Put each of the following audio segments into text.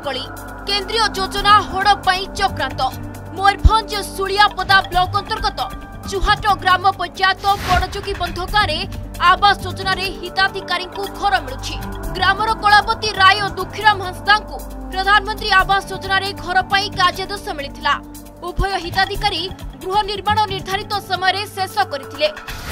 कली केंद्रीय योजना हड़प चक्रांत मयूरभंज सुलियापदा ब्लॉक अंतर्गत चुहाट ग्राम पंचायत बड़चुकी बंधकार आवास योजना हिताधिकारी घर मिलुछि। ग्रामर कलावती राय और दुखीराम हंसदा को प्रधानमंत्री आवास योजना घर पर कार्यादेश मिलता। उभय हिताधिकारी गृह निर्माण निर्धारित समय शेष करथिले।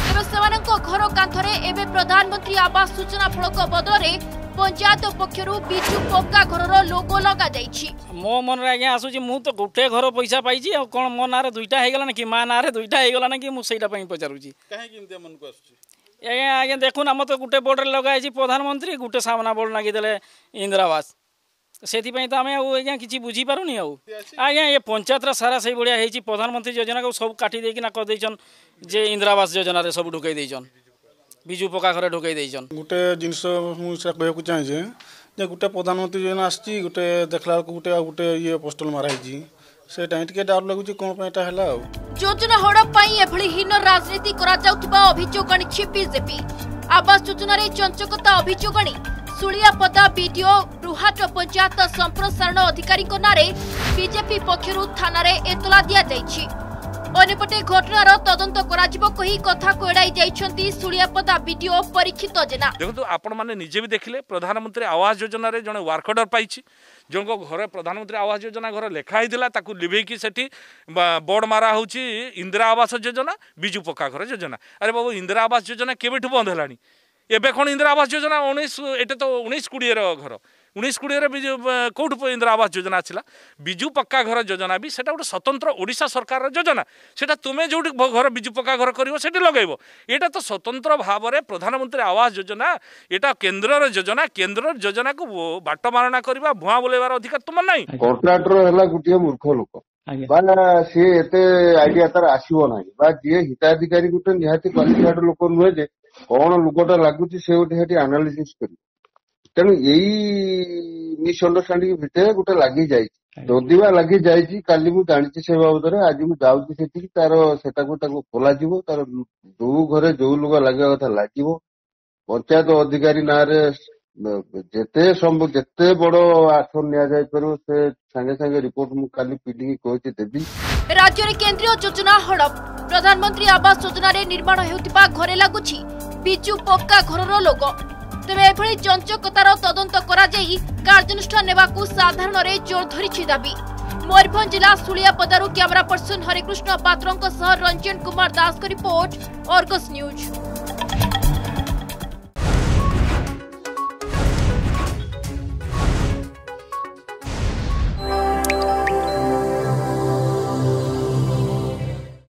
घर कांथरे एवं प्रधानमंत्री आवास योजना फलक बदल पंचायत पक्षरु बिजु पक्का घर लोगो लगा जाइछि। मो मन रे आज्ञा आसुछि मु तो गोटे घर पैसा पाइछि आ कोन मो नारे दुईटा हे गला न कि मा नारे दुईटा हे गला न कि मु सेटा पई पचारुछि काहे किमते मन को आसुछि। आज्ञा आज्ञा देखुन हम तो गोटे बोर्ड रे लगाइछि प्रधानमंत्री गोटे सामना बोर्ड लागि देले इंदिरा आवास सेति पई त हमें आज्ञा किछि बुझी पारुनी आज्ञा ये पंचायत रा सारा सही बढ़िया हेछि प्रधानमंत्री योजना को सब काटी देकिना कर दैछन जे इंदिरा आवास योजना रे सब ढुकई दैछन बिजु पक्का घर ढुकई दैछन। गोटे जिनस मु से कहू चाहे जे गोटे प्रधानमंत्री योजना आछि गोटे देखला गोटे गोटे ये पोस्टल माराइछि से टाइम टिके डाउट लागुछि कोन पेटा हला योजना हड़प पई एभली हीन राजनीति करा जाउतबा अभियोग आनिछि बीजेपी। आवास योजना रे चंचकता अभियोग आनी सुलियापदा बीडीओ रुहाट पंचायत संप्रसारण अधिकारी नारे बीजेपी पक्षरु थाना रे एतला दिया जाइछि। अन्यपटे घटनार तदंत कराजिबो कही कथा को एडाई जाइछंती सुलियापदा बीडीओ परीक्षित जेना। देखो आपण माने निजे भी देखले प्रधानमंत्री आवास योजना रे जने वर्क ऑर्डर पाइछि जोंको घरे प्रधानमंत्री आवास योजना घर लेखा हिदिला ताकू लिभे की सेठी बोर्ड मारा होछि इंदिरा आवास योजना बिजु पक्का घर योजना। अरे बाबू इंदिरा आवास योजना केबेठु बंद हलानी एबे कोन इंदिरा आवास योजना 19 एटे तो 19-20 रो घर 19-20 रे बिजु कोठ इंदिरा आवास योजना आछिला बिजु पक्का घर योजना भी सेटा गोटे स्वतंत्र ओडिशा सरकार योजना सेटा तुमे जोटी घर बिजु पक्का घर करिवो सेठी लगाइबो एटा तो स्वतंत्र भाव रे प्रधानमंत्री आवास योजना एटा केंद्र योजना को बाट मारणा करबा भुआ बोलेबार अधिकार तुम नाही। कॉन्ट्रैक्टर हला गुटिया मूर्ख लोक बा से एते आइडिया तार आसीबो नाही बा जे हिताधिकारी गुटे निहाती क्वालिफाइड लोक नुहे जे कौन लोकटा लगुच से गोटे आनालिसिस कर तेणु यही मिसअंडरस्टैंडिंग भितर गोटे लगी जदिवा लगी जाइए काली मुझे जानी से बाबद आज मुझे जाऊँगी तार से खोल तार जो घरे जो लोग लगे कथा लगे पंचायत अधिकारी ना जिते बड़ एक्शन नि से सांगे सांगे रिपोर्ट मु काली पीडी कही देवी। राज्य में केंद्रीय योजना हड़प प्रधानमंत्री आवास योजना रे निर्माण हेउतिबा घरे लागुछि बिजु पक्का घरर लोगो तेबे एभली चंचकतार तदंत करा जाई कार्यानुष्ठान नेबाकू साधारण रे जोर धरिछि दाबी। मयूरभंज जिला सुलियापदारु कैमरा पर्सन हरिकृष्ण पात्रंक सह रंजन कुमार दास को रिपोर्ट अर्गस न्यूज।